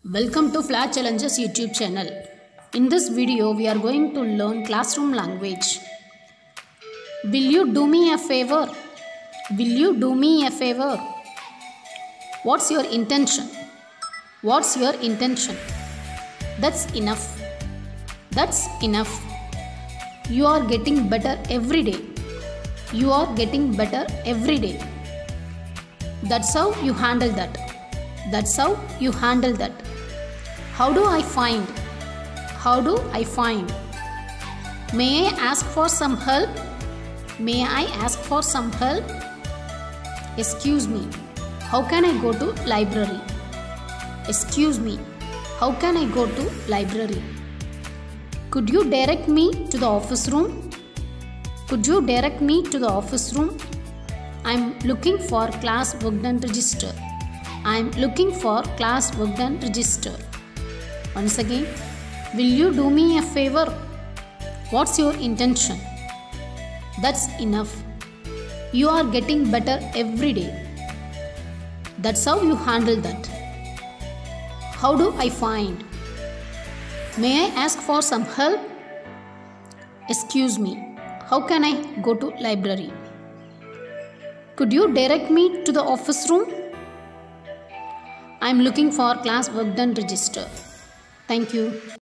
Welcome to Flash Challenges YouTube channel. In this video, we are going to learn classroom language. Will you do me a favor? Will you do me a favor? What's your intention? What's your intention? That's enough. That's enough. You are getting better every day. You are getting better every day. That's how you handle that. That's how you handle that. How do I find? How do I find? May I ask for some help? May I ask for some help? Excuse me. How can I go to library? Excuse me. How can I go to library? Could you direct me to the office room? Could you direct me to the office room? I'm looking for class work done register. I'm looking for class work done register. Once again, will you do me a favor? What's your intention? That's enough. You are getting better every day. That's how you handle that. How do I find? May I ask for some help? Excuse me. How can I go to library? Could you direct me to the office room? I'm looking for class work done register. Thank you.